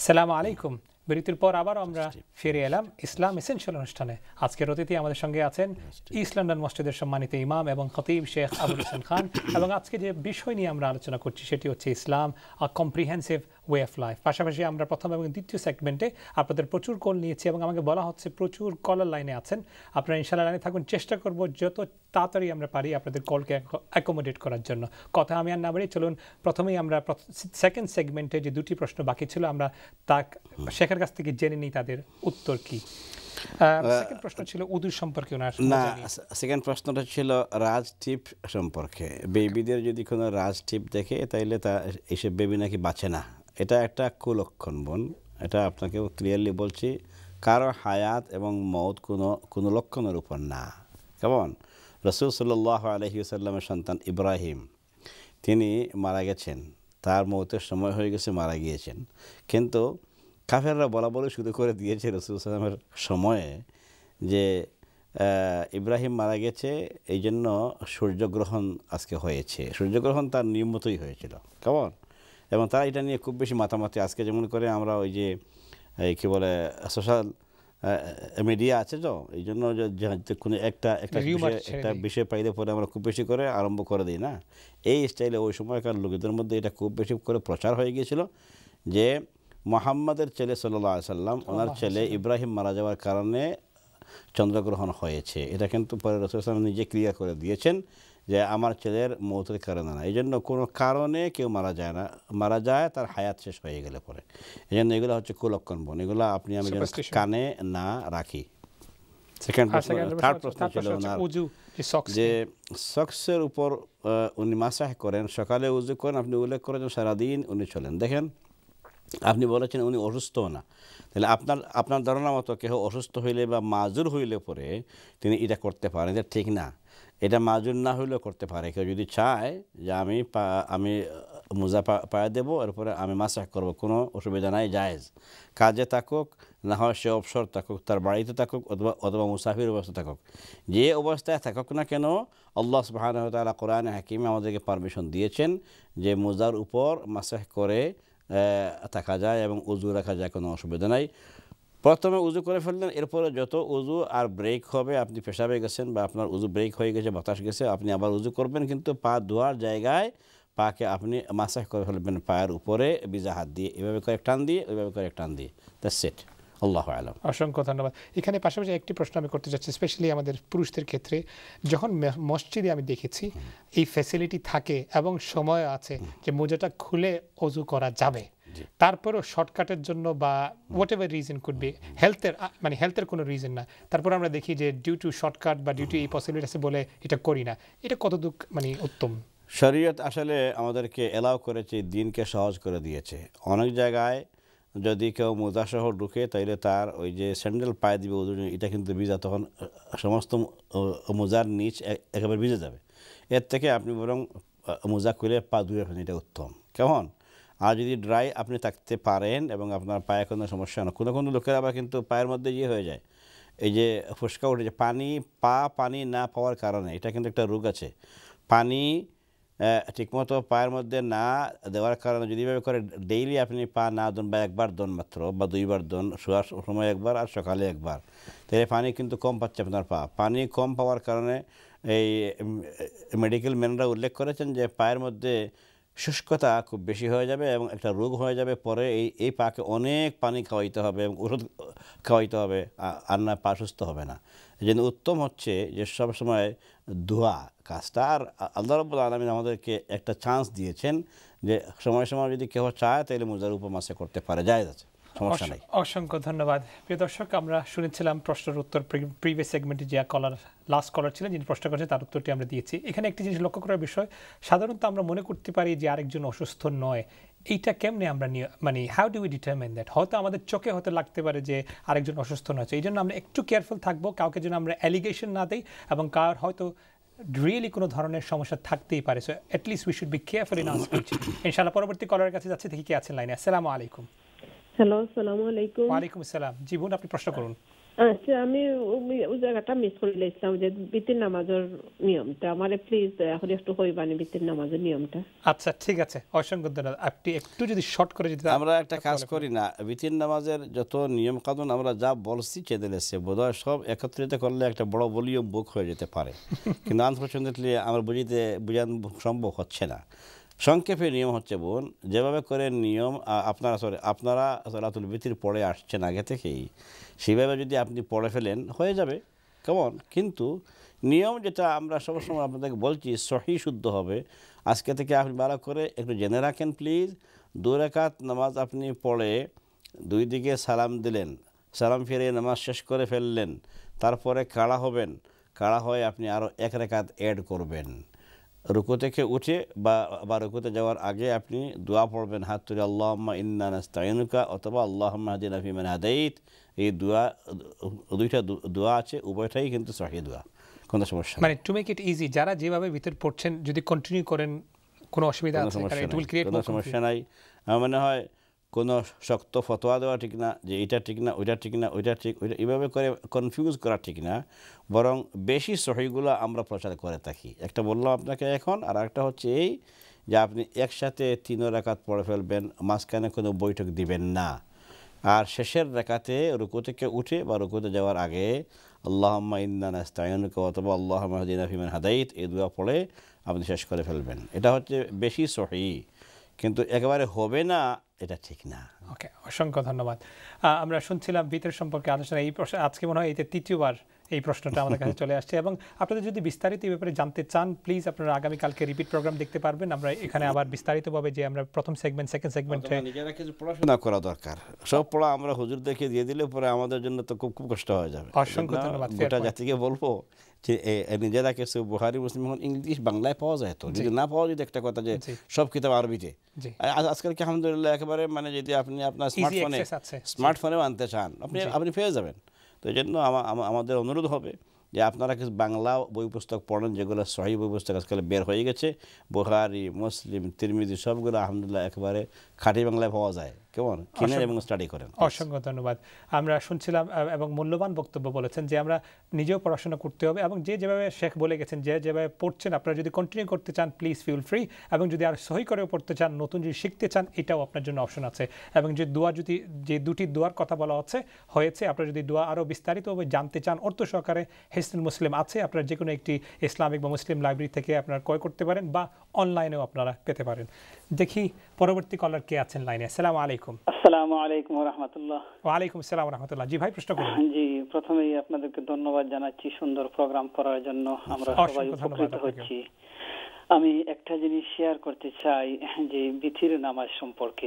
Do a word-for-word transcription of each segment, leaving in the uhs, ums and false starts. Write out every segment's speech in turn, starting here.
আসসালামু আলাইকুম। বিরতির পর আবার আমরা ফিরে এলাম ইসলাম এসেনশিয়াল অনুষ্ঠানে। আজকের অতিথি আমাদের সঙ্গে আছেন ইস্ট লন্ডন মসজিদের সম্মানিত ইমাম এবং খতিব শেখ আবুল হোসেন খান। এবং আজকে যে বিষয় নিয়ে আমরা আলোচনা করছি সেটি হচ্ছে Islam a comprehensive way of life. পাশাপাশি আমরা প্রথম এবং দ্বিতীয় সেগমেন্টে আপনাদের প্রচুর কল নিয়েছি এবং আমাকে বলা হচ্ছে প্রচুর কলার লাইনে আছেন। আপনারা ইনশাআল্লাহ লাইনে থাকুন, চেষ্টা করব যত তাড়াতাড়ি আমরা পারি আপনাদের কলকে অ্যাকোমোডেট করার জন্য। কথা আমি আর না বাড়ি, চলুন প্রথমেই আমরা সেকেন্ড সেগমেন্টে যে দুটি প্রশ্ন বাকি ছিল আমরা তা শেখের কাছ থেকে জেনে নিই তাদের উত্তর কি। সেকেন্ড প্রশ্ন ছিল উদু সম্পর্কে। না, সেকেন্ড প্রশ্নটা ছিল রাজ টিপ সম্পর্কে। বেবিদের যদি কোনো রাজ টিপ দেখে তাইলে তা এইসব বেবি নাকি বাঁচে না, এটা একটা কুলক্ষণ বোন। এটা আপনাকে ক্লিয়ারলি বলছি, কারো হায়াত এবং মওত কোনো কোনো লক্ষণের উপর না। কেমন রাসূল সাল্লাল্লাহু আলাইহি ওয়াসাল্লামের সন্তান ইব্রাহিম, তিনি মারা গেছেন, তার মওতের সময় হয়ে গেছে, মারা গিয়েছেন, কিন্তু কাফেররা বলা বলে শুরু করে দিয়েছে রাসূল সাল্লামের সময়ে যে ইব্রাহিম মারা গেছে, এই জন্য সূর্যগ্রহণ আজকে হয়েছে। সূর্যগ্রহণ তার নিয়মিতই হয়েছিল, কেমন, এবং তারা এটা নিয়ে খুব বেশি মাতামাতি। আজকে যেমন করে আমরা ওই যে এই কী বলে সোশ্যাল মিডিয়া আছে, তো এই জন্য কোনো একটা একটা বিষয় একটা বিষয় পাইলে পরে আমরা খুব বেশি করে আরম্ভ করে দিই না, এই স্টাইলে ওই সময়কার লোকেদের মধ্যে এটা খুব বেশি করে প্রচার হয়ে গিয়েছিল যে মুহাম্মাদের ছেলে সাল্লাল্লাহু আলাইহি সাল্লাম, ওনার ছেলে ইব্রাহিম মারা যাওয়ার কারণে চন্দ্রগ্রহণ হয়েছে। এটা কিন্তু পরে রাসূল সাল্লাল্লাহু আলাইহি ওয়াসাল্লাম নিজে ক্লিয়ার করে দিয়েছেন যে আমার ছেলের মওতের কারণে না। এই জন্য কোনো কারণে কেউ মারা যায় না, মারা যায় তার হায়াত শেষ হয়ে গেলে পরে। এই জন্য এগুলো হচ্ছে কুলক্ষণ বোন, এগুলো আপনি আমি যেন কানে না রাখি। সেকেন্ড প্রশ্ন, থার্ড প্রশ্ন ছিল ওনার যে সক্সের উপর উনি মাসাহ করেন, সকালে উজু করেন, আপনি উল্লেখ করেন সারাদিন উনি চলেন। দেখেন, আপনি বলেছেন উনি অসুস্থ না, তাহলে আপনার আপনার ধারণা মতো কেউ অসুস্থ হইলে বা মাজুর হইলে পরে তিনি এটা করতে পারেন, এটা ঠিক না। এটা মাজুর না হইলেও করতে পারে। কেউ যদি চায় যে আমি পা আমি মোজা পায়ে দেবো, এরপরে আমি মাসাহ করবো, কোনো অসুবিধা নাই, জায়েজ। কাজে থাকুক, না হয় সে অবসর থাকুক, তার বাড়িতে থাকুক, অথবা অথবা মুসাফির অবস্থা থাকুক, যে অবস্থায় থাকুক না কেন, আল্লাহ সুবহানাহু ওয়া তাআলা কোরআনে হাকিমে আমাদেরকে পারমিশন দিয়েছেন যে মোজার উপর মাসাহ করে থাকা যায় এবং উজু রাখা যায়, কোনো অসুবিধা নাই। প্রথমে উজু করে ফেললেন, এরপরে যত উজু আর ব্রেক হবে, আপনি পেশাবে গেছেন বা আপনার উজু ব্রেক হয়ে গেছে, বাতাস গেছে, আপনি আবার উজু করবেন, কিন্তু পা ধোয়ার জায়গায় পাকে আপনি মাসাহ করে ফেলবেন পায়ের উপরে ভিজা হাত দিয়ে, এভাবে করে টান দিয়ে, ওইভাবে করে টান দিয়ে। That's it. আল্লাহু আ'লাম। অসংখ্য ধন্যবাদ। এখানে পাশাপাশি একটি প্রশ্ন আমি করতে চাচ্ছি, স্পেশালি আমাদের পুরুষদের ক্ষেত্রে। যখন মসজিদে আমি দেখেছি এই ফ্যাসিলিটি থাকে এবং সময় আছে যে মোজাটা খুলে অজু করা যাবে, তারপরেও শর্টকাটের জন্য বা whatever reason could be, হেলথের মানে হেলথের কোনো রিজন না, তারপর আমরা দেখি যে ডিউ টু শর্টকাট বা ডিউ টু এই পসিবিলিটি আছে বলে এটা করি না, এটা কতটুকু মানে উত্তম? শরীয়ত আসলে আমাদেরকে এলাও করেছে, দিনকে সহজ করে দিয়েছে। অনেক জায়গায় যদি কেউ মোজাসহ ঢুকে, তাইলে তার ওই যে স্যান্ডেল পায়ে দিবে ওদের, এটা কিন্তু ভিজা, তখন সমস্ত মোজার নিচ একেবারে ভিজে যাবে। এর থেকে আপনি বরং মোজা খুলে পা ধুয়ে ফেলেন, এটা উত্তম। কেমন? আর যদি ড্রাই আপনি থাকতে পারেন এবং আপনার পায়ে কোনো সমস্যা না, কোনো কোনো লোকের আবার কিন্তু পায়ের মধ্যে ইয়ে হয়ে যায়, এই যে ফুসকা উঠে যায় পানি, পা পানি না পাওয়ার কারণে, এটা কিন্তু একটা রোগ আছে। পানি ঠিকমতো পায়ের মধ্যে না দেওয়ার কারণে যদি এভাবে করে ডেইলি আপনি পা না দন, বা একবার দন মাত্র বা দুইবার দন, শোয়ার সময় একবার আর সকালে একবার, তাহলে পানি কিন্তু কম পাচ্ছে আপনার পা। পানি কম পাওয়ার কারণে এই মেডিকেল ম্যানরা উল্লেখ করেছেন যে পায়ের মধ্যে শুষ্কতা খুব বেশি হয়ে যাবে এবং একটা রোগ হয়ে যাবে। পরে এই এই পাকে অনেক পানি খাওয়াইতে হবে এবং ওষুধ খাওয়াইতে হবে, আর না পা সুস্থ হবে না। এই জন্য উত্তম হচ্ছে যে সবসময় ধোয়া কাজটা। আর আল্লাহ রাব্বুল আলামিন আমাদেরকে একটা চান্স দিয়েছেন যে সময় সময় যদি কেউ চায় তাহলে মোজার উপর মাসে করতে পারে, জায়েজ আছে, সমস্যা নেই। অসংখ্য ধন্যবাদ। প্রিয় দর্শক, আমরা শুনেছিলাম প্রশ্নের উত্তর প্রিভিয়াস সেগমেন্টে যে কলার লাস্ট কলার ছিলেন যিনি প্রশ্ন করেছেন, তার উত্তরটি আমরা দিয়েছি। এখানে একটি জিনিস লক্ষ্য করার বিষয়, সাধারণত আমরা মনে করতে পারি যে আরেকজন অসুস্থ নয়, এইটা কেমনে আমরা মানে how do we determine that? হয়তো আমাদের চোখে হয়তো লাগতে পারে যে আরেকজন অসুস্থ নয়, এই জন্য আমরা একটু কেয়ারফুল থাকবো, কাউকে যেন আমরা অ্যালিগেশন না দিই, এবং কার হয়তো রিয়েলি কোনো ধরনের সমস্যা থাকতেই পারে। So at least we should be careful in our speech. ইনশাআল্লাহ পরবর্তী কলারের কাছে যাচ্ছে, দেখি কে আছেন লাইনে। আসসালামু আলাইকুম। হ্যালো, আসসালামু আলাইকুম। ওয়া আলাইকুম আসসালাম। জি বোন, আপনি প্রশ্ন করুন। আচ্ছা, আমি ওই জায়গাটা মিস করে লাইছিলাম যে বিতির নামাজের নিয়মটা আমারে প্লিজ দয়া করে একটু কইবানি বিতির নামাজের নিয়মটা। আচ্ছা ঠিক আছে, অসংখ্য ধন্যবাদ। আপনি একটু যদি শর্ট করে যদি আমরা একটা কাজ করি না, বিতির নামাজের যত নিয়ম কানুন আমরা যা বলছি চ্যানেলেছে বোধহয় সব একত্রিত করলে একটা বড় ভলিউম বুক হয়ে যেতে পারে, কিন্তু আনফর্চুনেটলি আমার বুঝিতে বুঝানো সম্ভব হচ্ছে না। সংক্ষেপে নিয়ম হচ্ছে বোন, যেভাবে করে নিয়ম আপনারা সরি আপনারা সালাতুল বিতির পড়ে আসছেন আগে থেকেই, সেভাবে যদি আপনি পড়ে ফেলেন হয়ে যাবে কেমন। কিন্তু নিয়ম যেটা আমরা সবসময় আপনাদেরকে বলছি সহি শুদ্ধ হবে। আজকে থেকে আপনি ভালো করে একটু জেনে রাখেন প্লিজ। দুই রাকাত নামাজ আপনি পড়ে দুই দিকে সালাম দিলেন, সালাম ফিরে নামাজ শেষ করে ফেললেন, তারপরে কাড়া হবেন, কাড়া হয়ে আপনি আরও এক রাকাত অ্যাড করবেন। রুকু থেকে উঠে বা বা রুকুতে যাওয়ার আগে আপনি দোয়া পড়বেন হাত তুলে আল্লাহুম্মা ইন্না নাস্তাইনুকা অথবা আল্লাহুম্মা হাদিনা ফিমান হাদাইত। এই দোয়া দুইটা দোয়া আছে, উভয়টাই কিন্তু সহিহ দোয়া, কোনো সমস্যা মানে টু মেক ইট ইজি, যারা যেভাবে ভিতর পড়ছেন যদি কন্টিনিউ করেন কোনো অসুবিধা আছে কারণ ইট উইল ক্রিয়েট কোনো সমস্যা নাই। আমার মনে হয় কোনো শক্ত ফতোয়া দেওয়া ঠিক না যে এটা ঠিক না ওইটা ঠিক না ওইটা ঠিক ওইটা এইভাবে করে কনফিউজ করা ঠিক না, বরং বেশি সহিগুলো আমরা প্রচার করে থাকি। একটা বললাম আপনাকে এখন, আর একটা হচ্ছে এই যে আপনি একসাথে তিন রাকাত পড়ে ফেলবেন, মাঝখানে কোনো বৈঠক দিবেন না, আর শেষের রাকাতে রুকু থেকে উঠে বা রুকুতে যাওয়ার আগে আল্লাহুম্মা ইন্না নাস্তাইনুকা অথবা আল্লাহুম্মা হাদিনা ফিমান হাদাইত এই দোয়া পড়ে আপনি শেষ করে ফেলবেন। এটা হচ্ছে বেশি সহি, কিন্তু একেবারে হবে না এটা ঠিক না। ওকে, অসংখ্য ধন্যবাদ। আমরা শুনছিলাম বিতের সম্পর্কে আলোচনা। এই প্রশ্ন আজকে মনে হয় এই যে তৃতীয়বার এই প্রশ্নটা আমাদের কাছে চলে আসছে, এবং আপনাদের যদি বিস্তারিত এই ব্যাপারে জানতে চান প্লিজ আপনারা আগামীকালকে রিপিট প্রোগ্রাম দেখতে পারবেন। আমরা এখানে আবার বিস্তারিতভাবে যে আমরা প্রথম সেগমেন্ট সেকেন্ড সেগমেন্টে নিজেরা কিছু পড়াশোনা করা দরকার, সব পড়া আমরা হুজুর দেখে দিয়ে দিলে পরে আমাদের জন্য তো খুব খুব কষ্ট হয়ে যাবে। অসংখ্য ধন্যবাদ। গোটা জাতিকে বলবো যে নিজেরা কিছু বুখারী মুসলিম এখন ইংলিশ বাংলায় পাওয়া যায়, তো যদি না পাওয়া যেত একটা কথা যে সব কিতাব আরবিতে, আজকাল কি আলহামদুলিল্লাহ একেবারে মানে যদি আপনি আপনার স্মার্টফোনে স্মার্টফোনেও আনতে চান আপনি আপনি পেয়ে যাবেন। তো এই জন্য আমাদের অনুরোধ হবে যে আপনারা কিছু বাংলা বই পুস্তক পড়েন, যেগুলো সহিহ বই পুস্তক আজকাল বের হয়ে গেছে, বুখারী মুসলিম তিরমিজি সবগুলো আলহামদুলিল্লাহ একেবারে খাঁটি বাংলায় পাওয়া যায়, কেমন কিনেন এবং স্টাডি করেন। অসংখ্য ধন্যবাদ। আমরা শুনছিলাম এবং মূল্যবান বক্তব্য বলেছেন যে আমরা নিজেও পড়াশোনা করতে হবে, এবং যে যেভাবে শেখ বলে গেছেন যে যেভাবে পড়ছেন আপনারা যদি কন্টিনিউ করতে চান প্লিজ ফিল ফ্রি, এবং যদি আর সহি করেও পড়তে চান, নতুন যদি শিখতে চান এটাও আপনার জন্য অপশন আছে। এবং যে দোয়া যদি যে দুটি দোয়ার কথা বলা হচ্ছে হয়েছে, আপনারা যদি দোয়া আরও বিস্তারিতভাবে জানতে চান অর্থ সহকারে হিসনুল মুসলিম আছে, আপনারা যে কোনো একটি ইসলামিক বা মুসলিম লাইব্রেরি থেকে আপনারা ক্রয় করতে পারেন বা অনলাইনেও আপনারা পেতে পারেন। দেখি পরবর্তী কলার কে আছেন লাইনে। আসসালামু আলাইকুম। আসসালামু আলাইকুম ওয়া রাহমাতুল্লাহ। ওয়া আলাইকুম আসসালাম ওয়া রাহমাতুল্লাহ। জি ভাই, প্রশ্ন করুন। জি, প্রথমেই আপনাদেরকে ধন্যবাদ জানাচ্ছি সুন্দর প্রোগ্রাম করার জন্য, আমরা সবাই উপকৃত হচ্ছি। আমি একটা জিনিস শেয়ার করতে চাই যে বিতির নামাজ সম্পর্কে।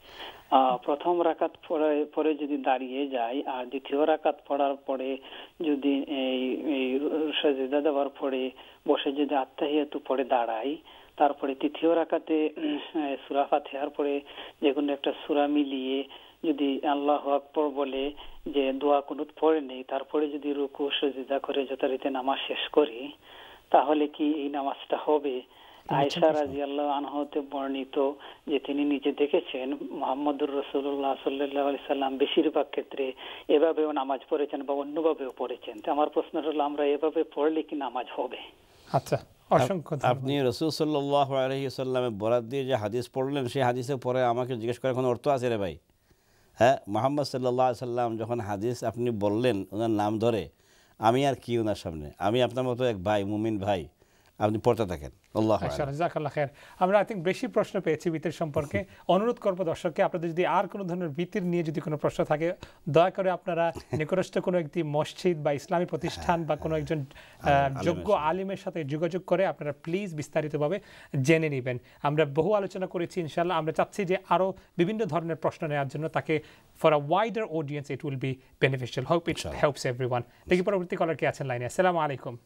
প্রথম রাকাত পরে পরে যদি দাঁড়িয়ে যায় আর দ্বিতীয় রাকাত পড়ার পরে যদি এই সাজদা দেওয়ার পরে বসে যদি আত্তাহিয়াতু পড়ে দাঁড়াই, তারপরে তৃতীয় রাকাতে সূরা ফাতিহার পরে যে কোনো একটা সূরা মিলিয়ে যদি আল্লাহু আকবার বলে যে দোয়া কুনুত পড়ে নেই, তারপরে যদি রুকু সিজদা করে যথারীতি নামাজ শেষ করি, তাহলে কি এই নামাজটা হবে? আয়েশা রাদিয়াল্লাহু আনহা হতে বর্ণিত যে তিনি নিজে দেখেছেন মুহাম্মদুর রাসূলুল্লাহ সাল্লাল্লাহু আলাইহি সাল্লাম বেশিরভাগ ক্ষেত্রে এভাবেও নামাজ পড়েছেন বা অন্যভাবেও পড়েছেন। তো আমার প্রশ্ন হলো আমরা এভাবে পড়লে কি নামাজ হবে? আচ্ছা, অসংখ্য আপনি রাসূল সাল্লাল্লাহু আলাইহি সাল্লামের বরাত দিয়ে যে হাদিস পড়লেন, সেই হাদিসের পরে আমাকে জিজ্ঞেস করার কোনো অর্থ আছে রে ভাই? হ্যাঁ, মুহাম্মদ সাল্লাল্লাহু আলাইহি সাল্লাম যখন হাদিস আপনি বললেন ওনার নাম ধরে, আমি আর কি ওনার সামনে, আমি আপনার মতো এক ভাই, মুমিন ভাই, আপনি পড়তে থাকেন। জাযাকাল্লাহ খায়ের। আমরা আই থিঙ্ক বেশি প্রশ্ন পেয়েছি বিতির সম্পর্কে। অনুরোধ করবো দর্শককে, আপনাদের যদি আর কোনো ধরনের বিতির নিয়ে যদি কোনো প্রশ্ন থাকে দয়া করে আপনারা নিকটস্থ কোনো একটি মসজিদ বা ইসলামী প্রতিষ্ঠান বা কোনো একজন যোগ্য আলিমের সাথে যোগাযোগ করে আপনারা প্লিজ বিস্তারিতভাবে জেনে নেবেন। আমরা বহু আলোচনা করেছি, ইনশাআল্লাহ আমরা চাচ্ছি যে আরও বিভিন্ন ধরনের প্রশ্ন নেওয়ার জন্য, তাকে for a wider audience it will be beneficial. Hope it helps everyone. দেখি পরবর্তী কলার কে আছেন লাইনে। আসসালামু আলাইকুম।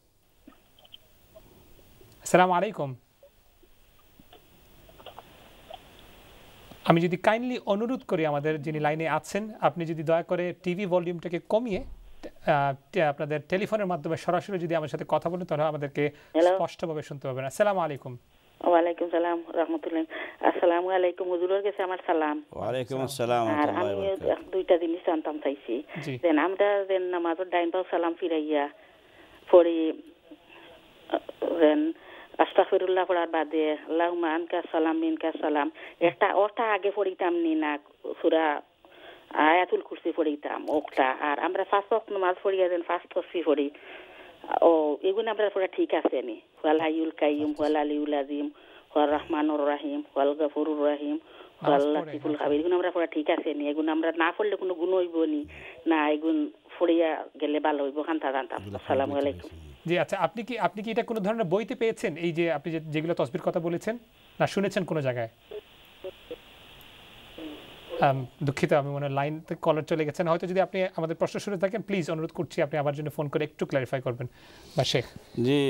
আসসালামু আলাইকুম। আমি যদি কাইন্ডলি অনুরোধ করি আমাদের যিনি লাইনে আছেন, আপনি যদি দয়া করে টিভি ভলিউমটাকে কমিয়ে আপনাদের টেলিফোনের মাধ্যমে সরাসরি যদি আমার সাথে কথা বলেন তাহলে আমাদেরকে স্পষ্টভাবে শুনতে পাবেন। আসসালামু আলাইকুম। ওয়ালাইকুম সালাম রাহমাতুল্লাহ। আসসালামু আলাইকুম, হুজুরের কাছে আমার সালাম। ওয়ালাইকুম আসসালাম। আর আমি দুইটা জিনিস জানতাম চাইছি, দেন আমরা দেন নামাজের ডাইন পাও সালাম ফিরাইয়া পড়ি, দেন আস্তাগফিরুল্লাহ পড়ার বাদে আল্লাহুম্মা আনকা সালাম মিনকা সালাম, একটা ওটা আগে পড়িতাম নি না সূরা আয়াতুল কুরসি পড়িতাম ওটা, আর আমরা ফার্স্ট ওয়াক্ত নামাজ পড়িয়া দেন ফার্স্ট তসবিহ পড়ি, ও এগুলো আমরা পড়া ঠিক আছে নি? ওয়াল হাইয়ুল কাইয়ুম ওয়াল আলিউল আযীম ওয়ার রহমানুর রহিম ওয়াল গফুরুর রহিম ওয়াল লাতিফুল খাবির, এগুলো আমরা পড়া ঠিক আছে নি? এগুলো আমরা না পড়লে কোনো গুণ হইব নি না? এগুলো পড়িয়া গেলে ভালো হইব? কান্তা জানতাম। আসসালামু আলাইকুম। জি আচ্ছা, আপনি কি আপনি কি এটা কোনো ধরনের বইতে পেয়েছেন, এই যে আপনি যেগুলো তসবির কথা বলেছেন, না শুনেছেন কোনো জায়গায়? দুঃখিত, আমি মনে হয় লাইন কলার চলে গেছেন হয়তো। যদি আপনি আমাদের প্রশ্ন শুনে থাকেন প্লিজ অনুরোধ করছি আপনি আমার জন্য ফোন করে একটু ক্লারিফাই করবেন বা শেখ। জি,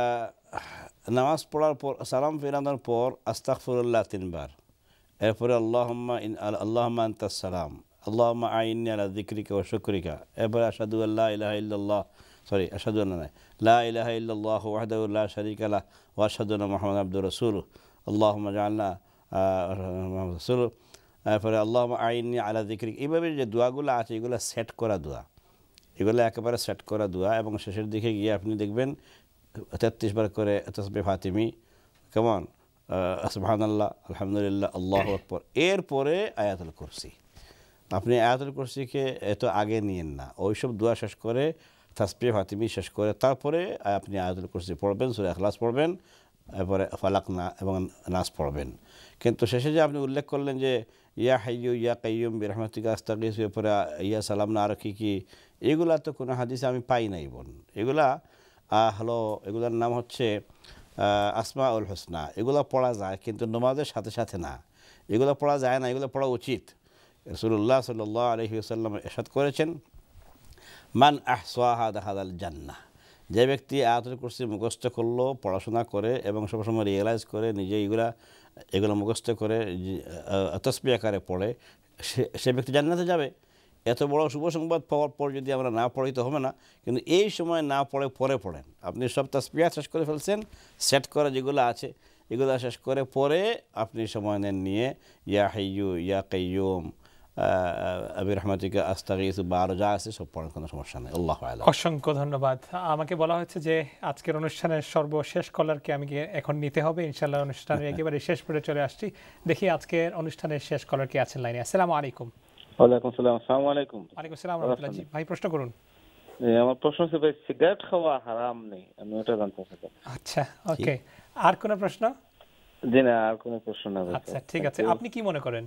নামাজ পড়ার পর সালাম ফেরানোর পর আস্তাগফিরুল্লাহ তিনবার, এরপরে আল্লাহুম্মা ইন আল্লাহুম্মা আনতাস সালাম আল্লাহুম্মা আইন্নি আলা যিকরিকা ওয়া শুকরিকা, এরপরে আশহাদু আল্লা ইলাহা ইল্লাল্লাহ সরি আশহাদু আন্না লা ইলাহা ইল্লাল্লাহু ওয়াহদাহু লা শারীকা লাহু ওয়া আশহাদু আন্না মুহাম্মাদান আবদুহু ওয়া রাসূলুহু আল্লাহুম্মা জাআলনা মুহাম্মাদান রাসূলুহু, এরপরে আল্লাহুম্মা আইন্নি আলা যিকরিক। এইভাবে যে দোয়াগুলো আছে এগুলো সেট করা দোয়া, এগুলো একেবারে সেট করা দোয়া, এবং শেষের দিকে গিয়ে আপনি দেখবেন তেত্রিশ বার করে তাসবিহ ফাতিমি, কেমন সুবহানাল্লাহ আলহামদুলিল্লাহ আল্লাহু আকবার, এরপরে আয়াতুল কুরসি। আপনি আয়াতুল কুরসিকে এত আগে নিয়েন না, ওইসব দোয়া শেষ করে তাসবিহ ফাতিমি শেষ করে তারপরে আপনি আয়াতুল কুরসি পড়বেন, সূরা ইখলাস পড়বেন, এরপরে ফালাক না এবং নাস পড়বেন। কিন্তু শেষে যে আপনি উল্লেখ করলেন যে ইয়া হাইয়ু ইয়া কাইয়ুম বিরহমাতিকা আস্তাগীথ, এরপরে ইয়া সালাম না, আরও কী কী, এগুলা তো কোনো হাদিসে আমি পাই নাই বোন। এগুলা হলো, এগুলার নাম হচ্ছে আসমাউল হুসনা, এগুলো পড়া যায় কিন্তু নামাজের সাথে সাথে না, এগুলো পড়া যায় না, এগুলো পড়া উচিত। রাসূলুল্লাহ সাল্লাল্লাহু আলাইহি ওয়াসাল্লাম ইরশাদ করেছেন মান আহসাহা দাখালাল জান্নাহ, যে ব্যক্তি আয়াতুল কুরসি মুখস্থ করলো, পড়াশোনা করে এবং সবসময় রিয়েলাইজ করে নিজে এগুলা এগুলো মুখস্থ করে তাসবিহ আকারে পড়ে, সে ব্যক্তি জান্নাতে যাবে। এত বড় শুভ সংবাদ পাওয়ার পর যদি আমরা না পড়ি তো হবে না, কিন্তু এই সময় না পড়ে পরে পড়েন। আপনি সব তাসবিহ শেষ করে ফেলছেন, সেট করা যেগুলো আছে এগুলো শেষ করে পরে আপনি সময় নেন নিয়ে ইয়া হাইয়ু ইয়া কাইয়ুম বিরহমাতিকা আস্তাগীথ বা আরো যা আছে সব পড়ার কোনো সমস্যা নেই। আল্লাহু আ'লাম। অসংখ্য ধন্যবাদ। আমাকে বলা হচ্ছে যে আজকের অনুষ্ঠানের সর্বশেষ কলারকে আমি এখন নিতে হবে, ইনশাআল্লাহ অনুষ্ঠানের একেবারে শেষ পর্যায়ে চলে আসছি। দেখি আজকের অনুষ্ঠানের শেষ কলার কি আছেন লাইনে। আসসালামু আলাইকুম। ওয়ালাইকুম আসসালাম। আসসালামু আলাইকুম। ওয়ালাইকুম আসসালাম ওয়া রাহমাতুল্লাহ। জি ভাই প্রশ্ন করুন। আমার প্রশ্ন হচ্ছে ভাই সিগারেট খাওয়া হারাম নেই, আমি ওটা জানতে চাই। আচ্ছা ওকে, আর কোন প্রশ্ন? জি না, আর কোনো প্রশ্ন না। আচ্ছা ঠিক আছে, আপনি কি মনে করেন?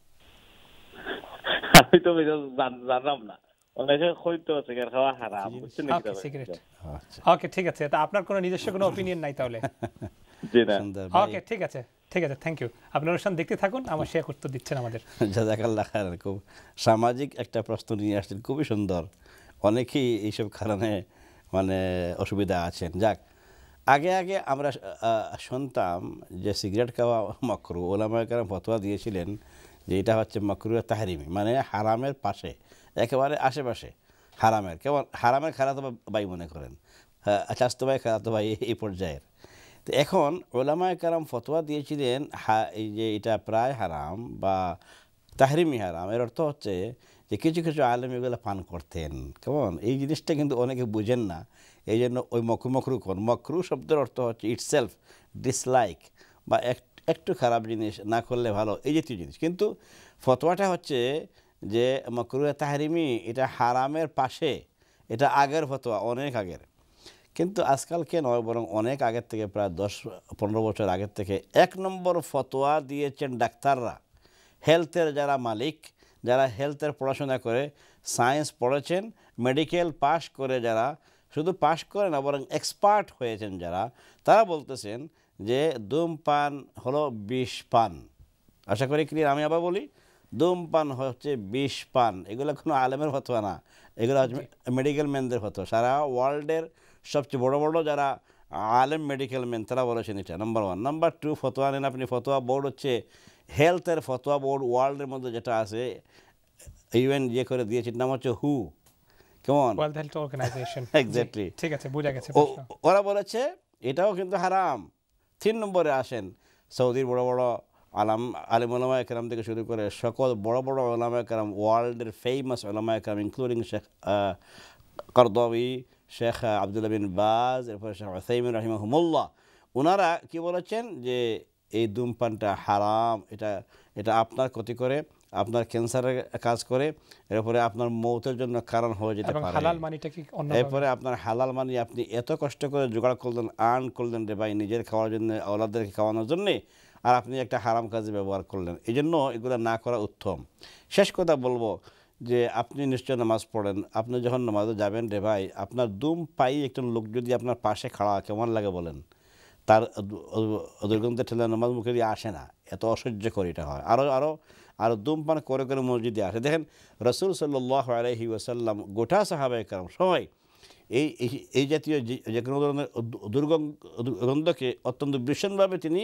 আমি তো জানলাম না, অনেকে হয়তো সিগারেট খাওয়া হারাম বুঝছেন নাকি? সিগারেট ওকে ঠিক আছে, তা আপনার কোনো নিজস্ব কোনো অপিনিয়ন নাই তাহলে? জি না। ওকে ঠিক আছে ঠিক আছে, থ্যাংক ইউ। আপনার অনুষ্ঠান দেখতে থাকুন, আমার শেখ উত্তর দিচ্ছেন আমাদের। জাযাকাল্লাহ খাইরান। খুব সামাজিক একটা প্রশ্ন নিয়ে আসছেন, খুবই সুন্দর। অনেকেই এইসব কারণে মানে অসুবিধা আছেন। যাক, আগে আগে আমরা শুনতাম যে সিগারেট খাওয়া মাকরু, ওলামায়ে কেরাম ফতোয়া দিয়েছিলেন যে এটা হচ্ছে মাকরুহ তাহরিমি, মানে হারামের পাশে, একেবারে আশেপাশে হারামের, কেমন হারামের খারাতো ভাই মনে করেন, চাস্তো ভাই খারাতো ভাই এই পর্যায়ের। তো এখন ওলামায়ে কেরাম ফতোয়া দিয়েছিলেন এই যে এটা প্রায় হারাম বা তাহরিমি হারাম। এর অর্থ হচ্ছে যে কিছু কিছু আলেম এগুলো পান করতেন, কেমন এই জিনিসটা কিন্তু অনেকে বুঝেন না, এই জন্য ওই মকরু মকরু কর। মকরু শব্দের অর্থ হচ্ছে ইটসেলফ ডিসলাইক বা একটু খারাপ জিনিস না করলে ভালো, এই জাতীয় জিনিস। কিন্তু ফতোয়াটা হচ্ছে যে মাকরুহ তাহরিমি এটা হারামের পাশে, এটা আগের ফতোয়া, অনেক আগের। কিন্তু আজকালকে নয়, বরং অনেক আগের থেকে, প্রায় দশ পনেরো বছর আগের থেকে এক নম্বর ফতোয়া দিয়েছেন ডাক্তাররা, হেলথের যারা মালিক, যারা হেলথের পড়াশোনা করে, সায়েন্স পড়েছেন, মেডিকেল পাশ করে যারা, শুধু পাশ করে না বরং এক্সপার্ট হয়েছেন যারা, তারা বলতেছেন যে ধূমপান হলো বিষ পান। আশা করি ক্লিয়ার। আমি আবার বলি, ধূমপান হচ্ছে বিষ পান। এগুলো কোনো আলেমের ফতোয়া না, এগুলো মেডিকেল ম্যানদের ফতোয়া। সারা ওয়ার্ল্ডের সবচেয়ে বড় বড় যারা আলেম মেডিকেল ম্যান তারা বলেছেন এটা, নাম্বার ওয়ান। নাম্বার টু, ফতোয়া নেন আপনি, ফতোয়া বোর্ড হচ্ছে হেলথের ফতোয়া বোর্ড, ওয়ার্ল্ডের মধ্যে যেটা আছে, ইউএন যে করে দিয়েছে, নাম হচ্ছে হু, কেমন ওয়ার্ল্ড হেলথ অর্গানাইজেশন। এক্স্যাক্টলি, ঠিক আছে, বুঝা গেছে। ওরা বলেছে এটাও কিন্তু হারাম, তিন নম্বরে আসেন সৌদির বড় বড় আলাম আলিম ওলামা একরাম থেকে শুরু করে সকল বড় বড় ওলামা একরাম, ওয়ার্ল্ডের ফেমাস ওলামা একরাম including Sheikh Qaradawi, Sheikh Abdullah bin Baz, এরপরে শেখ উসাইমিন রাহিমাহুমুল্লাহ, ওনারা কি বলেছেন যে এই ধূমপানটা হারাম, এটা এটা আপনার ক্ষতি করে, আপনার ক্যান্সারের কাজ করে, এরপরে আপনার মৌতের জন্য কারণ হয়ে যেতে পারে। হালাল মানিটা কি অন্য, এরপরে আপনার হালাল মানি আপনি এত কষ্ট করে জোগাড় করলেন, আর্ন করলেন রে ভাই নিজের খাওয়ার জন্য, আওলাদদেরকে খাওয়ানোর জন্যে, আর আপনি একটা হারাম কাজে ব্যবহার করলেন। এই জন্য এগুলো না করা উত্তম। শেষ কথা বলবো যে আপনি নিশ্চয় নামাজ পড়েন, আপনি যখন নামাজে যাবেন রে ভাই, আপনার দুম পাই একজন লোক যদি আপনার পাশে খাড়া, কেমন লাগে বলেন? তার দুর্গন্ধে ঠেলে নামাজ মুখে দিয়ে আসে না, এত অসহ্য করে এটা হয়। আরও আরও আরও ধূমপান করে করে মসজিদে আসে। দেখেন রাসূল সাল্লাল্লাহু আলাইহি ওয়াসাল্লাম গোটা সাহাবায়ে কেরাম সবাই এই এই জাতীয় যে কোনো ধরনের দুর্গন্ধকে অত্যন্ত ভীষণভাবে তিনি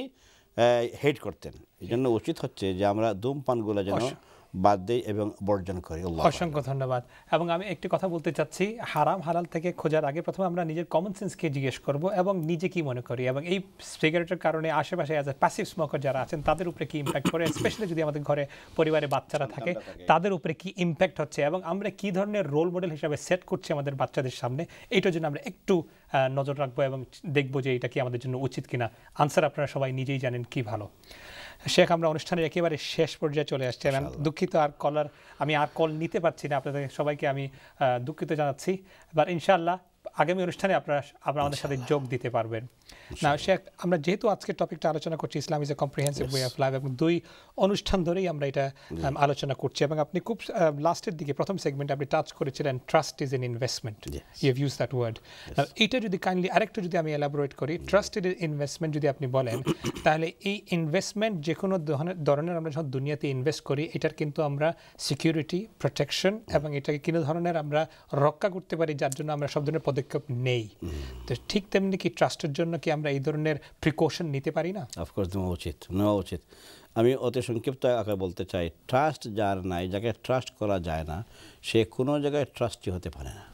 হেট করতেন। এই জন্য উচিত হচ্ছে যে আমরা ধূমপানগুলো যেন বাদ দেই এবং বর্জন করি। অসংখ্য ধন্যবাদ। এবং আমি একটি কথা বলতে চাচ্ছি, হারাম হালাল থেকে খোঁজার আগে প্রথমে আমরা নিজের কমন সেন্সকে জিজ্ঞেস করব এবং নিজে কি মনে করি, এবং এই সিগারেটের কারণে আশেপাশে অ্যাজ এ প্যাসিভ স্মোকার যারা আছেন তাদের উপরে কি ইম্প্যাক্ট করে, স্পেশালি যদি আমাদের ঘরে পরিবারে বাচ্চারা থাকে তাদের উপরে কি ইম্প্যাক্ট হচ্ছে, এবং আমরা কি ধরনের রোল মডেল হিসাবে সেট করছি আমাদের বাচ্চাদের সামনে, এইটার জন্য আমরা একটু নজর রাখবো এবং দেখবো যে এটা কি আমাদের জন্য উচিত কিনা। আনসার আপনারা সবাই নিজেই জানেন কি ভালো। শেখ, আমরা অনুষ্ঠানের একেবারে শেষ পর্যায়ে চলে আসছি। আমি দুঃখিত, আর কলার আমি আর কল নিতে পারছি না, আপনাদের সবাইকে আমি দুঃখিত জানাচ্ছি। এবার ইনশাআল্লাহ আগামী অনুষ্ঠানে আপনারা আপনারা আমাদের সাথে যোগ দিতে পারবেন। না শেখ, আমরা যেহেতু আজকের টপিকটা আলোচনা করছি Islam is a comprehensive way of life, এবং দুই অনুষ্ঠান ধরেই আমরা এটা আলোচনা করছি, এবং আপনি খুব লাস্টের দিকে প্রথম সেগমেন্টে আপনি টাচ করেছিলেন trust is an investment, you have use that word. এইটা যদি কাইন্ডলি আরেকটু যদি আমি এলাবোরেট করি, ট্রাস্ট ইজ ইনভেস্টমেন্ট যদি আপনি বলেন, তাহলে এই ইনভেস্টমেন্ট যে কোনো ধরনের আমরা যখন দুনিয়াতে ইনভেস্ট করি, এটার কিন্তু আমরা সিকিউরিটি, প্রোটেকশন এবং এটাকে কোনো ধরনের আমরা রক্ষা করতে পারি, যার জন্য আমরা সব ধরনের পদক্ষেপ নেই। তো ঠিক তেমনি কি ট্রাস্টের জন্য কি আমরা এই ধরনের প্রিকশন নিতে পারি না? অফকোর্স নেওয়া উচিত, নেওয়া উচিত। আমি অতি সংক্ষিপ্ত আকারে বলতে চাই, ট্রাস্ট যার নাই, যাকে ট্রাস্ট করা যায় না, সে কোনো জায়গায় ট্রাস্টি হতে পারে না।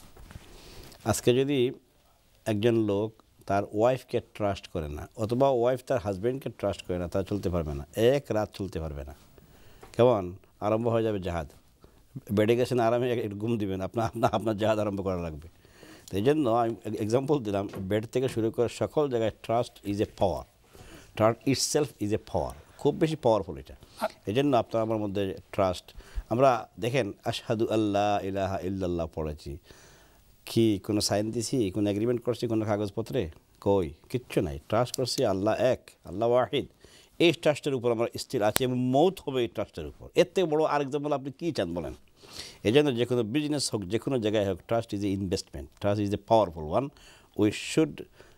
আজকে যদি একজন লোক তার ওয়াইফকে ট্রাস্ট করে না, অথবা ওয়াইফ তার হাজব্যান্ডকে ট্রাস্ট করে না, তা চলতে পারবে না, এক রাত চলতে পারবে না। কেমন আরম্ভ হয়ে যাবে জাহাজ, বেডে গেছেন আরামে একটু ঘুম দিবেন, আপনার আপনার আপনার জাহাজ আরম্ভ করা লাগবে। তো এই জন্য আমি এক্সাম্পল দিলাম, বেড থেকে শুরু করে সকল জায়গায় trust is a power, trust itself is a power, খুব বেশি পাওয়ারফুল এটা। এই জন্য আপনার আমার মধ্যে ট্রাস্ট, আমরা দেখেন আশহাদু আল্লাহ ইলাহা ইল্লাল্লাহ পড়েছি, কি কোনো সাইন দিছি, কোনো এগ্রিমেন্ট করছি কোনো কাগজপত্রে? কই, কিচ্ছু নাই। ট্রাস্ট করছি আল্লাহ এক, আল্লাহ ওয়াহিদ, এই ট্রাস্টের উপর আমরা স্থির আছি এবং মৌত হবে এই ট্রাস্টের উপর। এর থেকে বড়ো আর এক্সাম্পল আপনি কী চান বলেন? এই জন্য যে কোনো বিজনেস হোক, যে কোনো জায়গায় হোক, trust is a investment, trust is a powerful one. We should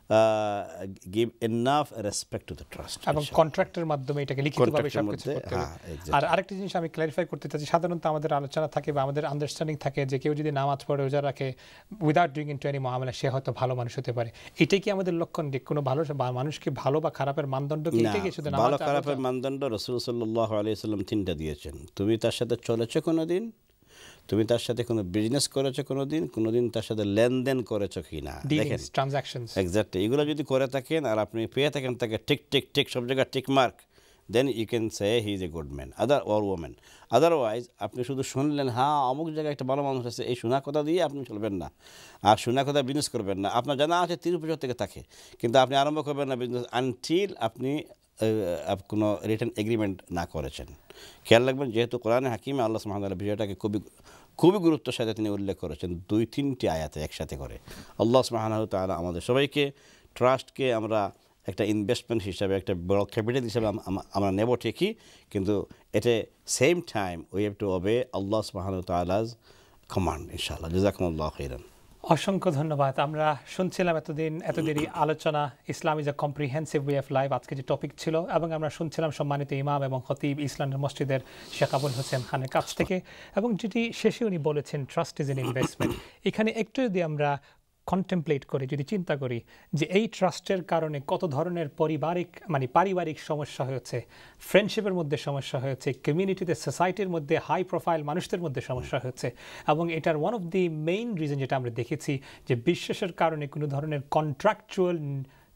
give enough respect to the trust, এবং কন্ট্রাক্টের মাধ্যমে এটাকে লিখিতভাবে সবকিছু করতে হবে। আর আরেকটা জিনিস আমি ক্ল্যারিফাই করতে চাচ্ছি, সাধারণত আমাদের আলোচনা থাকে বা আমাদের আন্ডারস্ট্যান্ডিং থাকে যে কেউ যদি নামাজ পড়ে, রোজা রাখে, উইদাউট ডুইং ইনটু এনি মুআমালা, সে হয়তো ভালো মানুষ হতে পারে। এটাই কি আমাদের লক্ষণ? যে কোনো ভালো মানুষকে ভালো বা খারাপের মানদণ্ড কি এটাই কি? শুধু ভালো খারাপের মানদণ্ড রাসূল সাল্লাল্লাহু আলাইহি ওয়াসাল্লাম তিনটা দিয়েছেন। তুমি তার সাথে চলেছো কোনো দিন, তুমি তার সাথে কোনো বিজনেস করেছো কোনো দিন, কোনো দিন তার সাথে লেনদেন করেছো কি না, দেখেন ট্রানজাকশনস এক্স্যাক্টলি এগুলো যদি করে থাকেন আর আপনি পেয়ে থাকেন তাকে টিক টিক টিক সব জায়গায় tick mark, then you can say he is a good man other or women. Otherwise আপনি শুধু শুনলেন, হ্যাঁ অমুক জায়গায় একটা ভালো মানুষ আছে, এই শোনা কথা দিয়ে আপনি চলবেন না, আর শোনা কথা বিজনেস করবেন না। আপনার জানা আছে তিরিশ বছর থেকে থাকে, কিন্তু আপনি আরম্ভ করবেন না বিজনেস আনটিল আপনি কোনো রিটার্ন এগ্রিমেন্ট না করেছেন। খেয়াল রাখবেন, যেহেতু কোরআনে হাকিমে আল্লাহ সুবহানাহু ওয়া তাআলা বিষয়টাকে খুবই খুবই গুরুত্বের সাথে তিনি উল্লেখ করেছেন, দুই তিনটি আয়াতে একসাথে করে। আল্লাহ সুবহানাহু ওয়া তাআলা আমাদের সবাইকে ট্রাস্টকে আমরা একটা ইনভেস্টমেন্ট হিসাবে, একটা বড় ক্যাপিটাল হিসাবে আমরা নেব ঠিকই, কিন্তু at same time we have to obey আল্লাহ সুবহানাহু ওয়া তাআলার কমান্ড ইনশাআল্লাহ। জাযাকুমুল্লাহু খাইরান। অসংখ্য ধন্যবাদ। আমরা শুনছিলাম এতদিন এত দেরি আলোচনা, Islam is a comprehensive way of life আজকে যে টপিক ছিল, এবং আমরা শুনছিলাম সম্মানিত ইমাম এবং খতিব ইসলামের মসজিদের শেখ আবুল হোসেন খানের কাছ থেকে, এবং যেটি শেষে উনি বলেছেন ট্রাস্ট ইজ এন ইনভেস্টমেন্ট। এখানে একটু যদি আমরা কন্টেমপ্লেট করি, যদি চিন্তা করি যে এই ট্রাস্টের কারণে কত ধরনের পারিবারিক মানে পারিবারিক সমস্যা হয়েছে, ফ্রেন্ডশিপের মধ্যে সমস্যা হয়েছে, কমিউনিটিতে সোসাইটির মধ্যে হাই প্রোফাইল মানুষদের মধ্যে সমস্যা হয়েছে, এবং এটার one of the main reason যেটা আমরা দেখেছি যে বিশ্বাসের কারণে কোনো ধরনের কন্ট্রাকচুয়াল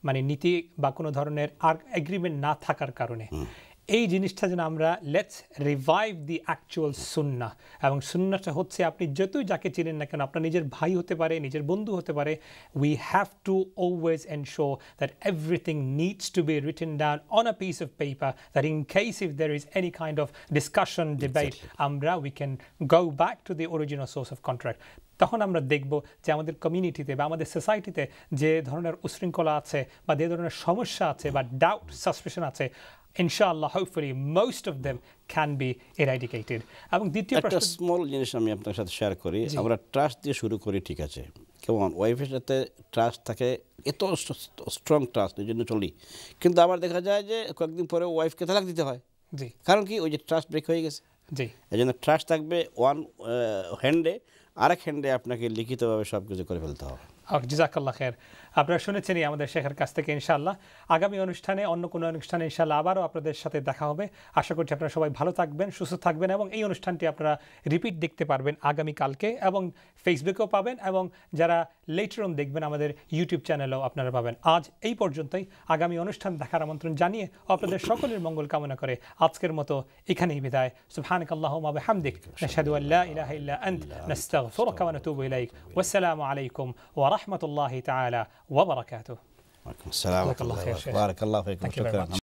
মানে নীতি বা কোনো ধরনের আর এগ্রিমেন্ট না থাকার কারণে এই জিনিসটা যেন আমরা লেটস রিভাইভ দি অ্যাকচুয়াল সুন্নাহ এবং সুন্নাহটা হচ্ছে আপনি যতই যাকে চিনেন না কেন আপনার নিজের ভাই হতে পারে নিজের বন্ধু হতে পারে we have to always ensure that everything needs to be written down on a piece of paper that in case if there is any kind of discussion debate আমরা we can go back to the original source of contract তখন আমরা দেখব যে আমাদের কমিউনিটিতে বা আমাদের সোসাইটিতে যে ধরনের উশৃঙ্খলা আছে বা যে ধরনের সমস্যা আছে বা ডাউট সাসপিশন আছে ইনশাআল্লাহ hopefully most of them can be eradicated এবং দ্বিতীয় একটা স্মল জিনিস আমি আপনার সাথে শেয়ার করি আমরা ট্রাস্ট দিয়ে শুরু করি ঠিক আছে কেমন ওয়াইফের সাথে ট্রাস্ট থাকে এত স্ট্রং ট্রাস্ট এই জন্য চলি কিন্তু আবার দেখা যায় যে কয়েকদিন পরে ওয়াইফকে তালাক দিতে হয় জি কারণ কি ওই যে ট্রাস্ট ব্রেক হয়ে গেছে জি এই জন্য ট্রাস্ট থাকবে ওয়ান হ্যান্ডে আরেক হ্যান্ডে আপনাকে লিখিতভাবে সব কিছু করে ফেলতে হবে জাযাকাল্লাহ খের আপনারা শুনেছেনই আমাদের শেখের কাছ থেকে ইনশাআল্লাহ আগামী অনুষ্ঠানে অন্য কোনো অনুষ্ঠানে ইনশাআল্লাহ আবারও আপনাদের সাথে দেখা হবে আশা করছি আপনারা সবাই ভালো থাকবেন সুস্থ থাকবেন এবং এই অনুষ্ঠানটি আপনারা রিপিট দেখতে পারবেন আগামী কালকে এবং ফেসবুকেও পাবেন এবং যারা লেটার অন দেখবেন আমাদের ইউটিউব চ্যানেলেও আপনারা পাবেন আজ এই পর্যন্তই আগামী অনুষ্ঠান দেখার আমন্ত্রণ জানিয়ে আপনাদের সকলের মঙ্গল কামনা করে আজকের মতো এখানেই বিদায় সুবহানাকাল্লাহুম্মা ওয়া বিহামদিক নাশহাদু আল্লা ইলাহা ইল্লা আনত নাস্তাগফিরুকা ওয়া নাতুবু ইলাইক ওয়াসসালামু আলাইকুম ওয়া রাহমাতুল্লাহি তাআলা ওয়া বারাকাতুহু ওয়া আলাইকুম আসসালাম ওয়া রাহমাতুল্লাহি ওয়া বারাকাতুহু।